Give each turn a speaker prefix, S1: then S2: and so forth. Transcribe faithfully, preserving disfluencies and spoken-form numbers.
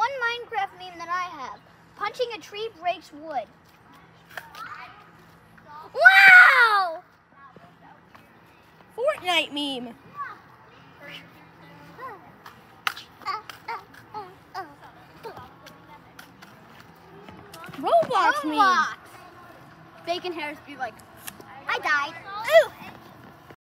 S1: one Minecraft meme that I have. Punching a tree breaks wood. Wow!
S2: Fortnite meme. Roblox meme.
S1: Roblox. Bacon Harris be like, I died. Ooh.